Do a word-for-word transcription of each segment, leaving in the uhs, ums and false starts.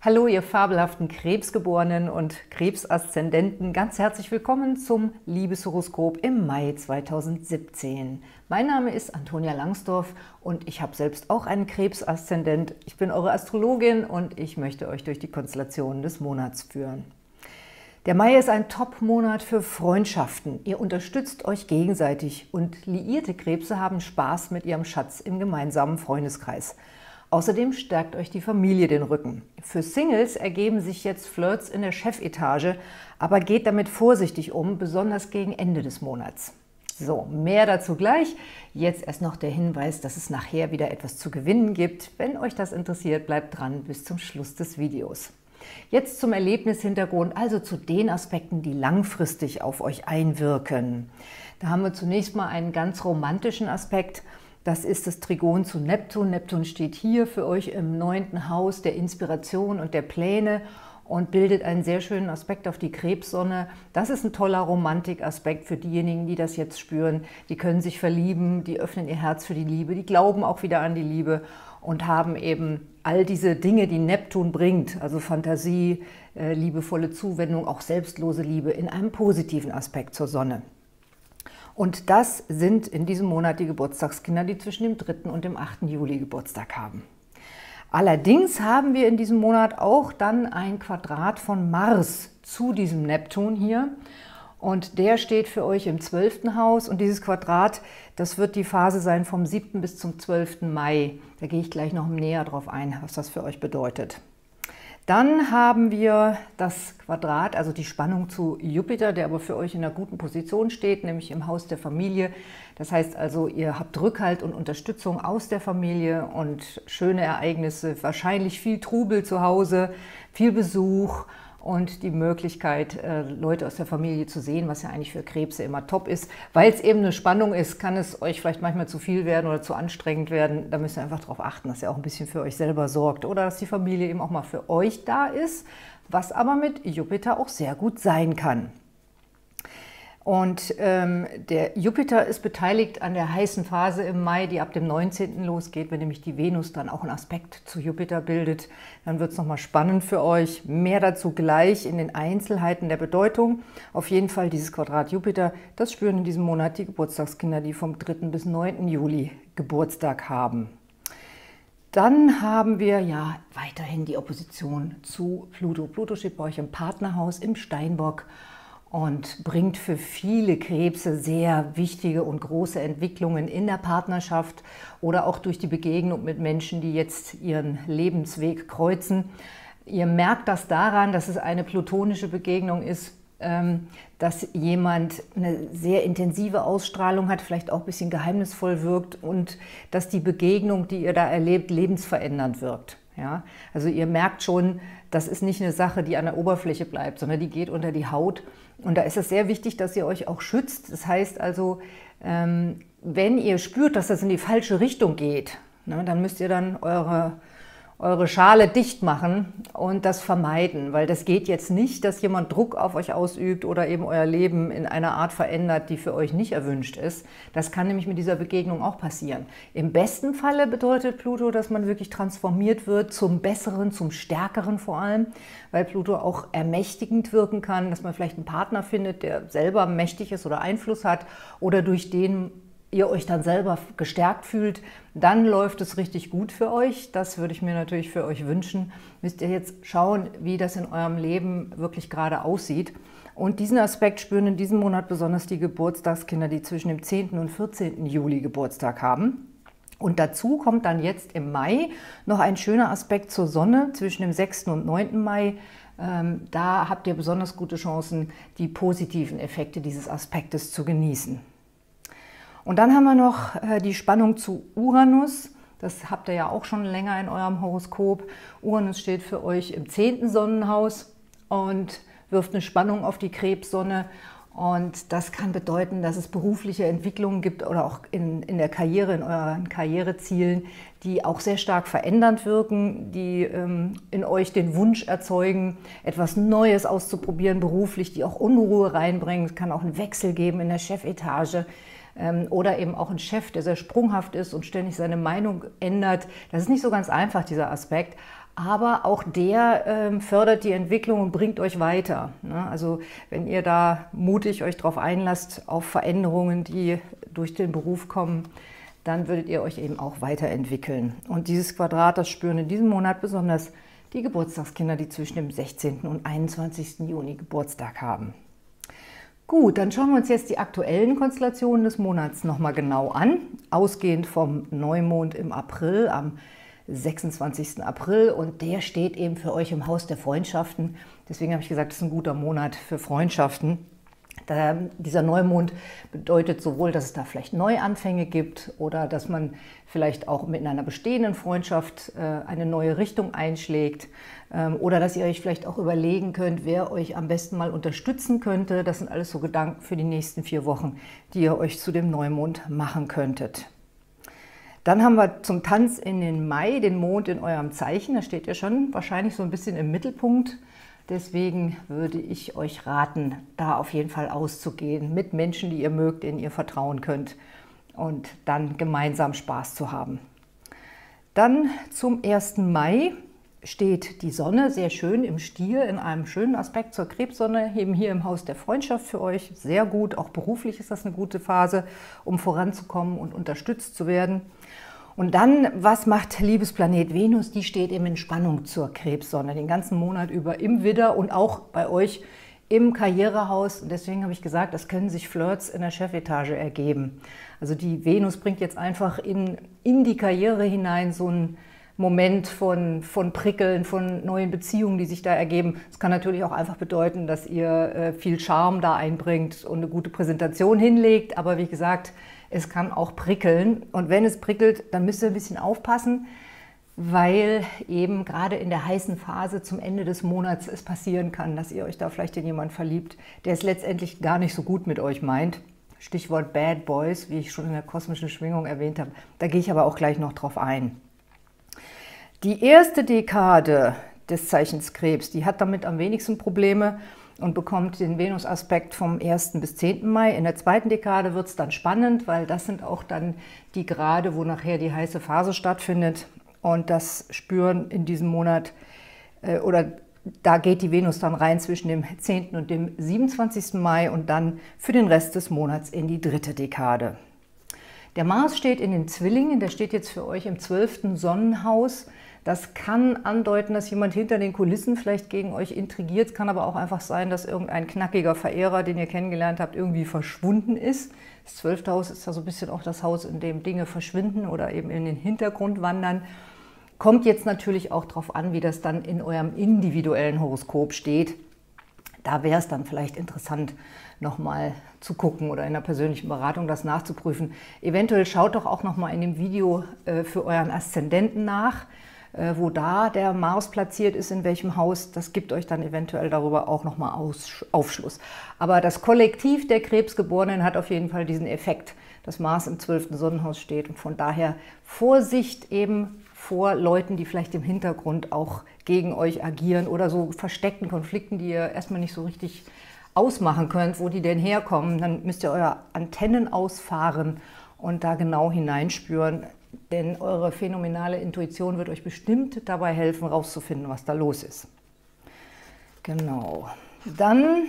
Hallo, ihr fabelhaften Krebsgeborenen und Krebsaszendenten. Ganz herzlich willkommen zum Liebeshoroskop im Mai zweitausendsiebzehn. Mein Name ist Antonia Langsdorf und ich habe selbst auch einen Krebsaszendent. Ich bin eure Astrologin und ich möchte euch durch die Konstellationen des Monats führen. Der Mai ist ein Top-Monat für Freundschaften. Ihr unterstützt euch gegenseitig und liierte Krebse haben Spaß mit ihrem Schatz im gemeinsamen Freundeskreis. Außerdem stärkt euch die Familie den Rücken. Für Singles ergeben sich jetzt Flirts in der Chefetage, aber geht damit vorsichtig um, besonders gegen Ende des Monats. So, mehr dazu gleich. Jetzt erst noch der Hinweis, dass es nachher wieder etwas zu gewinnen gibt. Wenn euch das interessiert, bleibt dran bis zum Schluss des Videos. Jetzt zum Erlebnishintergrund, also zu den Aspekten, die langfristig auf euch einwirken. Da haben wir zunächst mal einen ganz romantischen Aspekt. Das ist das Trigon zu Neptun. Neptun steht hier für euch im neunten Haus der Inspiration und der Pläne und bildet einen sehr schönen Aspekt auf die Krebssonne. Das ist ein toller Romantikaspekt für diejenigen, die das jetzt spüren. Die können sich verlieben, die öffnen ihr Herz für die Liebe, die glauben auch wieder an die Liebe und haben eben all diese Dinge, die Neptun bringt, also Fantasie, äh, liebevolle Zuwendung, auch selbstlose Liebe, in einem positiven Aspekt zur Sonne. Und das sind in diesem Monat die Geburtstagskinder, die zwischen dem dritten und dem achten Juli Geburtstag haben. Allerdings haben wir in diesem Monat auch dann ein Quadrat von Mars zu diesem Neptun hier. Und der steht für euch im zwölften Haus. Und dieses Quadrat, das wird die Phase sein vom siebten bis zum zwölften Mai. Da gehe ich gleich noch näher drauf ein, was das für euch bedeutet. Dann haben wir das Quadrat, also die Spannung zu Jupiter, der aber für euch in einer guten Position steht, nämlich im Haus der Familie. Das heißt also, ihr habt Rückhalt und Unterstützung aus der Familie und schöne Ereignisse, wahrscheinlich viel Trubel zu Hause, viel Besuch und die Möglichkeit, Leute aus der Familie zu sehen, was ja eigentlich für Krebse immer top ist. Weil es eben eine Spannung ist, kann es euch vielleicht manchmal zu viel werden oder zu anstrengend werden. Da müsst ihr einfach darauf achten, dass ihr auch ein bisschen für euch selber sorgt oder dass die Familie eben auch mal für euch da ist, was aber mit Jupiter auch sehr gut sein kann. Und ähm, der Jupiter ist beteiligt an der heißen Phase im Mai, die ab dem neunzehnten losgeht, wenn nämlich die Venus dann auch einen Aspekt zu Jupiter bildet. Dann wird es nochmal spannend für euch. Mehr dazu gleich in den Einzelheiten der Bedeutung. Auf jeden Fall dieses Quadrat Jupiter, das spüren in diesem Monat die Geburtstagskinder, die vom dritten bis neunten Juli Geburtstag haben. Dann haben wir ja weiterhin die Opposition zu Pluto. Pluto steht bei euch im Partnerhaus im Steinbock und bringt für viele Krebse sehr wichtige und große Entwicklungen in der Partnerschaft oder auch durch die Begegnung mit Menschen, die jetzt ihren Lebensweg kreuzen. Ihr merkt das daran, dass es eine plutonische Begegnung ist, dass jemand eine sehr intensive Ausstrahlung hat, vielleicht auch ein bisschen geheimnisvoll wirkt und dass die Begegnung, die ihr da erlebt, lebensverändernd wirkt. Ja? Also ihr merkt schon, das ist nicht eine Sache, die an der Oberfläche bleibt, sondern die geht unter die Haut. Und da ist es sehr wichtig, dass ihr euch auch schützt. Das heißt also, wenn ihr spürt, dass das in die falsche Richtung geht, dann müsst ihr dann eure, eure Schale dicht machen und das vermeiden. Weil das geht jetzt nicht, dass jemand Druck auf euch ausübt oder eben euer Leben in einer Art verändert, die für euch nicht erwünscht ist. Das kann nämlich mit dieser Begegnung auch passieren. Im besten Falle bedeutet Pluto, dass man wirklich transformiert wird zum Besseren, zum Stärkeren vor allem, weil Pluto auch ermächtigend wirken kann, dass man vielleicht einen Partner findet, der selber mächtig ist oder Einfluss hat oder durch den ihr euch dann selber gestärkt fühlt, dann läuft es richtig gut für euch. Das würde ich mir natürlich für euch wünschen. Müsst ihr jetzt schauen, wie das in eurem Leben wirklich gerade aussieht. Und diesen Aspekt spüren in diesem Monat besonders die Geburtstagskinder, die zwischen dem zehnten und vierzehnten Juli Geburtstag haben. Und dazu kommt dann jetzt im Mai noch ein schöner Aspekt zur Sonne zwischen dem sechsten und neunten Mai. Ähm, da habt ihr besonders gute Chancen, die positiven Effekte dieses Aspektes zu genießen. Und dann haben wir noch die Spannung zu Uranus. Das habt ihr ja auch schon länger in eurem Horoskop. Uranus steht für euch im zehnten Sonnenhaus und wirft eine Spannung auf die Krebssonne. Und das kann bedeuten, dass es berufliche Entwicklungen gibt oder auch in, in der Karriere, in euren Karrierezielen, die auch sehr stark verändernd wirken, die ähm, in euch den Wunsch erzeugen, etwas Neues auszuprobieren beruflich, die auch Unruhe reinbringen. Es kann auch einen Wechsel geben in der Chefetage. ähm, oder eben auch ein Chef, der sehr sprunghaft ist und ständig seine Meinung ändert. Das ist nicht so ganz einfach, dieser Aspekt. Aber auch der ähm, fördert die Entwicklung und bringt euch weiter. Ne? Also wenn ihr da mutig euch darauf einlasst, auf Veränderungen, die durch den Beruf kommen, dann würdet ihr euch eben auch weiterentwickeln. Und dieses Quadrat, das spüren in diesem Monat besonders die Geburtstagskinder, die zwischen dem sechzehnten und einundzwanzigsten Juni Geburtstag haben. Gut, dann schauen wir uns jetzt die aktuellen Konstellationen des Monats nochmal genau an. Ausgehend vom Neumond im April, am sechsundzwanzigsten April, und der steht eben für euch im Haus der Freundschaften. Deswegen habe ich gesagt, es ist ein guter Monat für Freundschaften. Da, dieser Neumond bedeutet sowohl, dass es da vielleicht Neuanfänge gibt oder dass man vielleicht auch mit einer bestehenden Freundschaft äh, eine neue Richtung einschlägt ähm, oder dass ihr euch vielleicht auch überlegen könnt, wer euch am besten mal unterstützen könnte. Das sind alles so Gedanken für die nächsten vier Wochen, die ihr euch zu dem Neumond machen könntet. Dann haben wir zum Tanz in den Mai den Mond in eurem Zeichen. Da steht ihr schon wahrscheinlich so ein bisschen im Mittelpunkt. Deswegen würde ich euch raten, da auf jeden Fall auszugehen mit Menschen, die ihr mögt, denen ihr vertrauen könnt und dann gemeinsam Spaß zu haben. Dann zum ersten Mai steht die Sonne sehr schön im Stier in einem schönen Aspekt zur Krebssonne, eben hier im Haus der Freundschaft für euch. Sehr gut, auch beruflich ist das eine gute Phase, um voranzukommen und unterstützt zu werden. Und dann, was macht Liebesplanet Venus? Die steht eben in Spannung zur Krebssonne, den ganzen Monat über im Widder und auch bei euch im Karrierehaus. Und deswegen habe ich gesagt, es können sich Flirts in der Chefetage ergeben. Also die Venus bringt jetzt einfach in, in die Karriere hinein so einen Moment von, von Prickeln, von neuen Beziehungen, die sich da ergeben. Es kann natürlich auch einfach bedeuten, dass ihr äh, viel Charme da einbringt und eine gute Präsentation hinlegt. Aber wie gesagt, es kann auch prickeln, und wenn es prickelt, dann müsst ihr ein bisschen aufpassen, weil eben gerade in der heißen Phase zum Ende des Monats es passieren kann, dass ihr euch da vielleicht in jemanden verliebt, der es letztendlich gar nicht so gut mit euch meint. Stichwort Bad Boys, wie ich schon in der kosmischen Schwingung erwähnt habe. Da gehe ich aber auch gleich noch drauf ein. Die erste Dekade des Zeichens Krebs, die hat damit am wenigsten Probleme und bekommt den Venus-Aspekt vom ersten bis zehnten Mai. In der zweiten Dekade wird es dann spannend, weil das sind auch dann die Grade, wo nachher die heiße Phase stattfindet. Und das spüren in diesem Monat, äh, oder da geht die Venus dann rein zwischen dem zehnten und dem siebenundzwanzigsten Mai und dann für den Rest des Monats in die dritte Dekade. Der Mars steht in den Zwillingen, der steht jetzt für euch im zwölften Sonnenhaus. Das kann andeuten, dass jemand hinter den Kulissen vielleicht gegen euch intrigiert. Es kann aber auch einfach sein, dass irgendein knackiger Verehrer, den ihr kennengelernt habt, irgendwie verschwunden ist. Das zwölfte Haus ist ja so ein bisschen auch das Haus, in dem Dinge verschwinden oder eben in den Hintergrund wandern. Kommt jetzt natürlich auch darauf an, wie das dann in eurem individuellen Horoskop steht. Da wäre es dann vielleicht interessant, nochmal zu gucken oder in einer persönlichen Beratung das nachzuprüfen. Eventuell schaut doch auch nochmal in dem Video äh, für euren Aszendenten nach, wo da der Mars platziert ist, in welchem Haus. Das gibt euch dann eventuell darüber auch nochmal Aufschluss. Aber das Kollektiv der Krebsgeborenen hat auf jeden Fall diesen Effekt, dass Mars im zwölften Sonnenhaus steht. Und von daher Vorsicht eben vor Leuten, die vielleicht im Hintergrund auch gegen euch agieren oder so versteckten Konflikten, die ihr erstmal nicht so richtig ausmachen könnt, wo die denn herkommen. Dann müsst ihr eure Antennen ausfahren und da genau hineinspüren. Denn eure phänomenale Intuition wird euch bestimmt dabei helfen, herauszufinden, was da los ist. Genau. Dann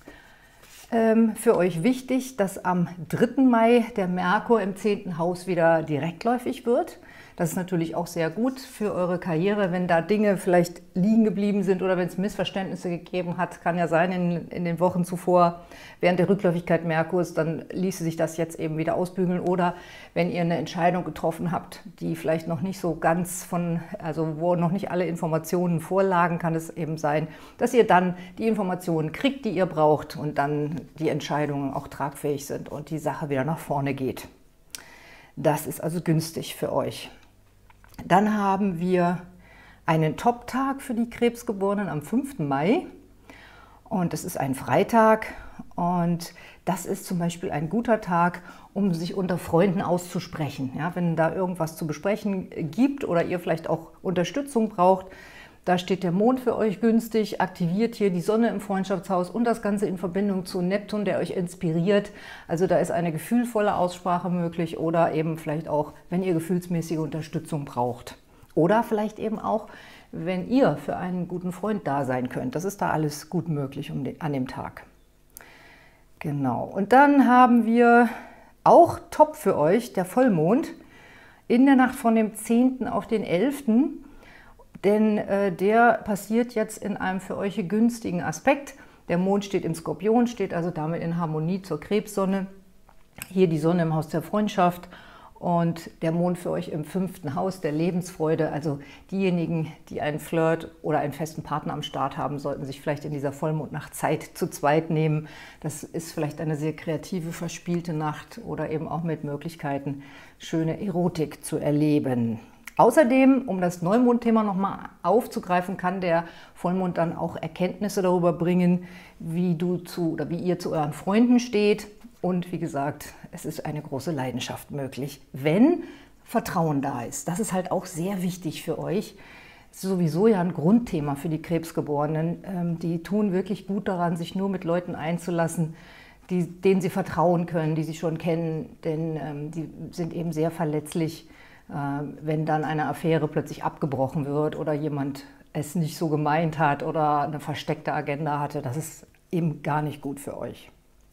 ähm, für euch wichtig, dass am dritten Mai der Merkur im zehnten Haus wieder direktläufig wird. Das ist natürlich auch sehr gut für eure Karriere, wenn da Dinge vielleicht liegen geblieben sind oder wenn es Missverständnisse gegeben hat. Kann ja sein in, in den Wochen zuvor, während der Rückläufigkeit Merkurs, dann ließe sich das jetzt eben wieder ausbügeln. Oder wenn ihr eine Entscheidung getroffen habt, die vielleicht noch nicht so ganz von, also wo noch nicht alle Informationen vorlagen, kann es eben sein, dass ihr dann die Informationen kriegt, die ihr braucht und dann die Entscheidungen auch tragfähig sind und die Sache wieder nach vorne geht. Das ist also günstig für euch. Dann haben wir einen Top-Tag für die Krebsgeborenen am fünften Mai und das ist ein Freitag und das ist zum Beispiel ein guter Tag, um sich unter Freunden auszusprechen. Ja, wenn da irgendwas zu besprechen gibt oder ihr vielleicht auch Unterstützung braucht, Da steht der Mond für euch günstig, aktiviert hier die Sonne im Freundschaftshaus und das Ganze in Verbindung zu Neptun, der euch inspiriert. Also da ist eine gefühlvolle Aussprache möglich oder eben vielleicht auch, wenn ihr gefühlsmäßige Unterstützung braucht. Oder vielleicht eben auch, wenn ihr für einen guten Freund da sein könnt. Das ist da alles gut möglich um den, an dem Tag. Genau. Und dann haben wir auch top für euch der Vollmond in der Nacht von dem zehnten auf den elften Denn äh, der passiert jetzt in einem für euch günstigen Aspekt. Der Mond steht im Skorpion, steht also damit in Harmonie zur Krebssonne. Hier die Sonne im Haus der Freundschaft und der Mond für euch im fünften Haus der Lebensfreude. Also diejenigen, die einen Flirt oder einen festen Partner am Start haben, sollten sich vielleicht in dieser Vollmondnacht Zeit zu zweit nehmen. Das ist vielleicht eine sehr kreative, verspielte Nacht oder eben auch mit Möglichkeiten, schöne Erotik zu erleben. Außerdem, um das Neumondthema nochmal aufzugreifen, kann der Vollmond dann auch Erkenntnisse darüber bringen, wie du zu oder wie ihr zu euren Freunden steht. Und wie gesagt, es ist eine große Leidenschaft möglich, wenn Vertrauen da ist. Das ist halt auch sehr wichtig für euch. Das ist sowieso ja ein Grundthema für die Krebsgeborenen. Die tun wirklich gut daran, sich nur mit Leuten einzulassen, die, denen sie vertrauen können, die sie schon kennen, denn ähm, die sind eben sehr verletzlich, wenn dann eine Affäre plötzlich abgebrochen wird oder jemand es nicht so gemeint hat oder eine versteckte Agenda hatte. Das ist eben gar nicht gut für euch.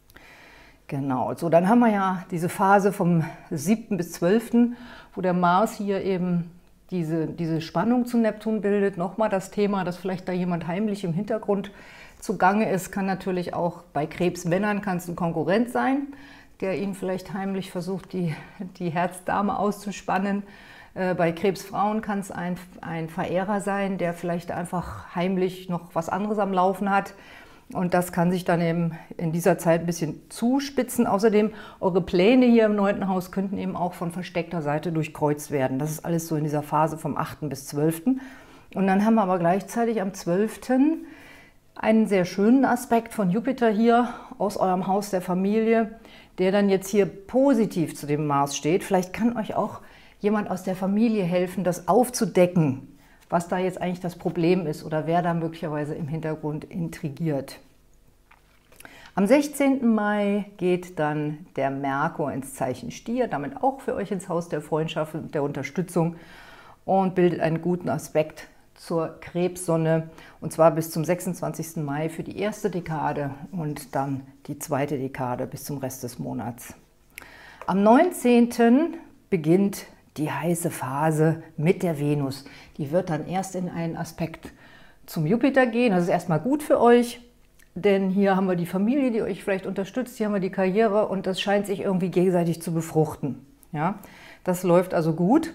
Genau, so dann haben wir ja diese Phase vom siebten bis zwölften, wo der Mars hier eben diese, diese Spannung zu Neptun bildet. Nochmal das Thema, dass vielleicht da jemand heimlich im Hintergrund zugange ist, kann natürlich auch bei Krebsmännern kann es ein Konkurrent sein, der ihnen vielleicht heimlich versucht, die, die Herzdame auszuspannen. Äh, bei Krebsfrauen kann es ein, ein Verehrer sein, der vielleicht einfach heimlich noch was anderes am Laufen hat. Und das kann sich dann eben in dieser Zeit ein bisschen zuspitzen. Außerdem, eure Pläne hier im neunten Haus könnten eben auch von versteckter Seite durchkreuzt werden. Das ist alles so in dieser Phase vom achten bis zwölften Und dann haben wir aber gleichzeitig am zwölften einen sehr schönen Aspekt von Jupiter hier aus eurem Haus der Familie, der dann jetzt hier positiv zu dem Mars steht. Vielleicht kann euch auch jemand aus der Familie helfen, das aufzudecken, was da jetzt eigentlich das Problem ist oder wer da möglicherweise im Hintergrund intrigiert. Am sechzehnten Mai geht dann der Merkur ins Zeichen Stier, damit auch für euch ins Haus der Freundschaft und der Unterstützung und bildet einen guten Aspekt zur Krebssonne, und zwar bis zum sechsundzwanzigsten Mai für die erste Dekade und dann die zweite Dekade bis zum Rest des Monats. Am neunzehnten beginnt die heiße Phase mit der Venus. Die wird dann erst in einen Aspekt zum Jupiter gehen. Das ist erstmal gut für euch, denn hier haben wir die Familie, die euch vielleicht unterstützt, hier haben wir die Karriere und das scheint sich irgendwie gegenseitig zu befruchten. Ja, das läuft also gut.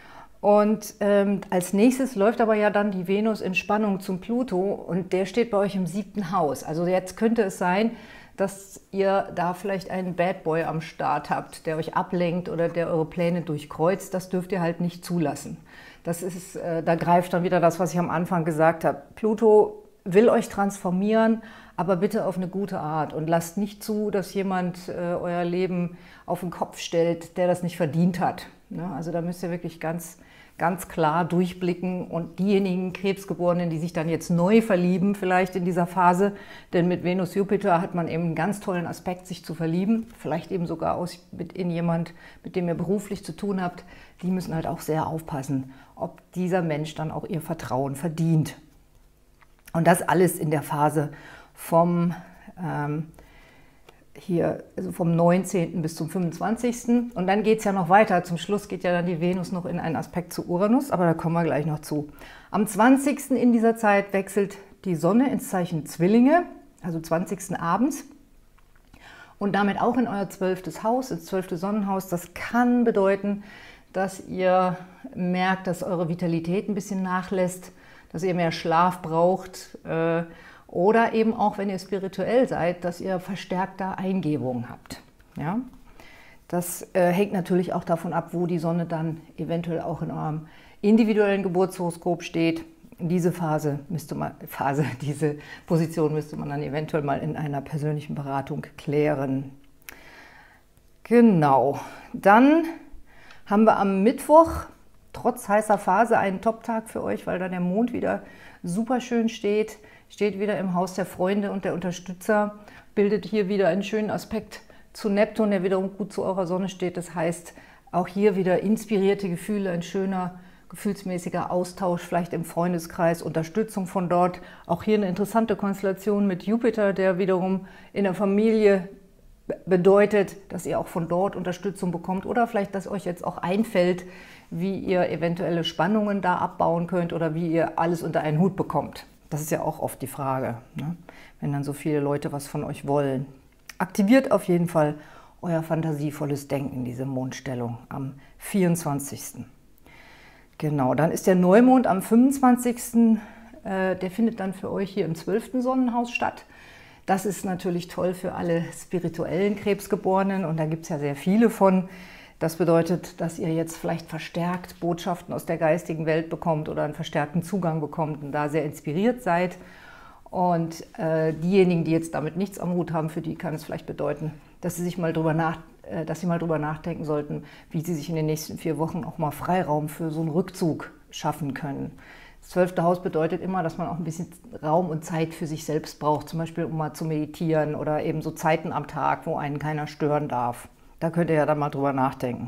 Und ähm, als nächstes läuft aber ja dann die Venus in Spannung zum Pluto und der steht bei euch im siebten Haus. Also jetzt könnte es sein, dass ihr da vielleicht einen Bad Boy am Start habt, der euch ablenkt oder der eure Pläne durchkreuzt. Das dürft ihr halt nicht zulassen. Das ist, äh, da greift dann wieder das, was ich am Anfang gesagt habe. Pluto will euch transformieren, aber bitte auf eine gute Art und lasst nicht zu, dass jemand äh, euer Leben auf den Kopf stellt, der das nicht verdient hat. Ne? Also da müsst ihr wirklich ganz ganz klar durchblicken und diejenigen Krebsgeborenen, die sich dann jetzt neu verlieben, vielleicht in dieser Phase, denn mit Venus Jupiter hat man eben einen ganz tollen Aspekt, sich zu verlieben, vielleicht eben sogar aus, mit in jemand, mit dem ihr beruflich zu tun habt, die müssen halt auch sehr aufpassen, ob dieser Mensch dann auch ihr Vertrauen verdient. Und das alles in der Phase vom ähm, hier also vom neunzehnten bis zum fünfundzwanzigsten Und dann geht es ja noch weiter. Zum Schluss geht ja dann die Venus noch in einen Aspekt zu Uranus, aber da kommen wir gleich noch zu. Am zwanzigsten in dieser Zeit wechselt die Sonne ins Zeichen Zwillinge, also zwanzigsten abends. Und damit auch in euer zwölftes Haus, ins zwölfte Sonnenhaus. Das kann bedeuten, dass ihr merkt, dass eure Vitalität ein bisschen nachlässt, dass ihr mehr Schlaf braucht, äh, oder eben auch, wenn ihr spirituell seid, dass ihr verstärkter Eingebungen habt. Ja? Das äh, hängt natürlich auch davon ab, wo die Sonne dann eventuell auch in eurem individuellen Geburtshoroskop steht. Diese Phase müsste man, Phase, diese Position müsste man dann eventuell mal in einer persönlichen Beratung klären. Genau. Dann haben wir am Mittwoch trotz heißer Phase ein Top-Tag für euch, weil da der Mond wieder super schön steht, steht wieder im Haus der Freunde und der Unterstützer, bildet hier wieder einen schönen Aspekt zu Neptun, der wiederum gut zu eurer Sonne steht. Das heißt, auch hier wieder inspirierte Gefühle, ein schöner, gefühlsmäßiger Austausch, vielleicht im Freundeskreis, Unterstützung von dort. Auch hier eine interessante Konstellation mit Jupiter, der wiederum in der Familie bedeutet, dass ihr auch von dort Unterstützung bekommt oder vielleicht, dass euch jetzt auch einfällt, wie ihr eventuelle Spannungen da abbauen könnt oder wie ihr alles unter einen Hut bekommt. Das ist ja auch oft die Frage, ne? Wenn dann so viele Leute was von euch wollen. Aktiviert auf jeden Fall euer fantasievolles Denken, diese Mondstellung am vierundzwanzigsten Genau, dann ist der Neumond am fünfundzwanzigsten Äh, der findet dann für euch hier im zwölften Sonnenhaus statt. Das ist natürlich toll für alle spirituellen Krebsgeborenen und da gibt es ja sehr viele von. Das bedeutet, dass ihr jetzt vielleicht verstärkt Botschaften aus der geistigen Welt bekommt oder einen verstärkten Zugang bekommt und da sehr inspiriert seid. Und äh, diejenigen, die jetzt damit nichts am Hut haben, für die kann es vielleicht bedeuten, dass sie sich mal drüber nach, äh, dass sie mal drüber nachdenken sollten, wie sie sich in den nächsten vier Wochen auch mal Freiraum für so einen Rückzug schaffen können. Das zwölfte Haus bedeutet immer, dass man auch ein bisschen Raum und Zeit für sich selbst braucht, zum Beispiel um mal zu meditieren oder eben so Zeiten am Tag, wo einen keiner stören darf. Da könnt ihr ja dann mal drüber nachdenken.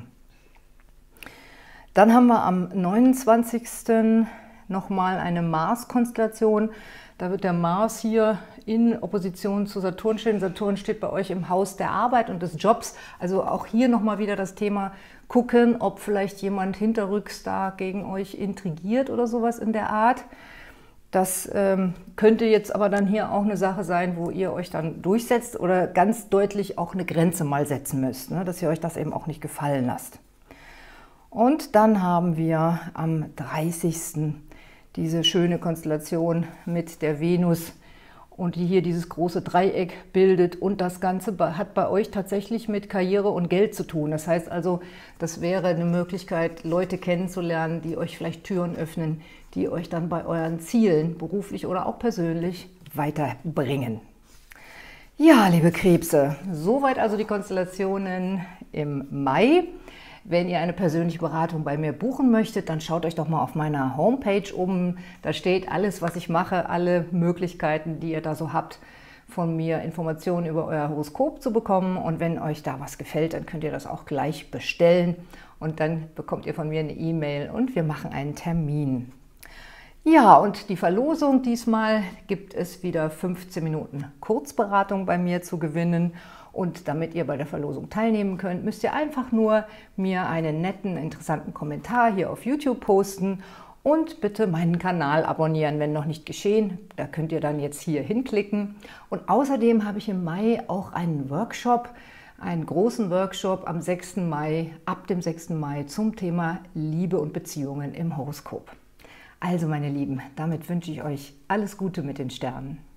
Dann haben wir am neunundzwanzigsten nochmal eine Mars-Konstellation. Da wird der Mars hier in Opposition zu Saturn stehen. Saturn steht bei euch im Haus der Arbeit und des Jobs. Also auch hier nochmal wieder das Thema gucken, ob vielleicht jemand hinterrücks da gegen euch intrigiert oder sowas in der Art. Das ähm, könnte jetzt aber dann hier auch eine Sache sein, wo ihr euch dann durchsetzt oder ganz deutlich auch eine Grenze mal setzen müsst, ne? Dass ihr euch das eben auch nicht gefallen lasst. Und dann haben wir am dreißigsten diese schöne Konstellation mit der Venus und die hier dieses große Dreieck bildet. Und das Ganze hat bei euch tatsächlich mit Karriere und Geld zu tun. Das heißt also, das wäre eine Möglichkeit, Leute kennenzulernen, die euch vielleicht Türen öffnen, die euch dann bei euren Zielen, beruflich oder auch persönlich, weiterbringen. Ja, liebe Krebse, soweit also die Konstellationen im Mai. Wenn ihr eine persönliche Beratung bei mir buchen möchtet, dann schaut euch doch mal auf meiner Homepage um. Da steht alles, was ich mache, alle Möglichkeiten, die ihr da so habt, von mir Informationen über euer Horoskop zu bekommen. Und wenn euch da was gefällt, dann könnt ihr das auch gleich bestellen. Und dann bekommt ihr von mir eine E-Mail und wir machen einen Termin. Ja, und die Verlosung diesmal gibt es wieder fünfzehn Minuten Kurzberatung bei mir zu gewinnen. Und damit ihr bei der Verlosung teilnehmen könnt, müsst ihr einfach nur mir einen netten, interessanten Kommentar hier auf YouTube posten und bitte meinen Kanal abonnieren, wenn noch nicht geschehen. Da könnt ihr dann jetzt hier hinklicken. Und außerdem habe ich im Mai auch einen Workshop, einen großen Workshop am sechsten Mai, ab dem sechsten Mai zum Thema Liebe und Beziehungen im Horoskop. Also meine Lieben, damit wünsche ich euch alles Gute mit den Sternen.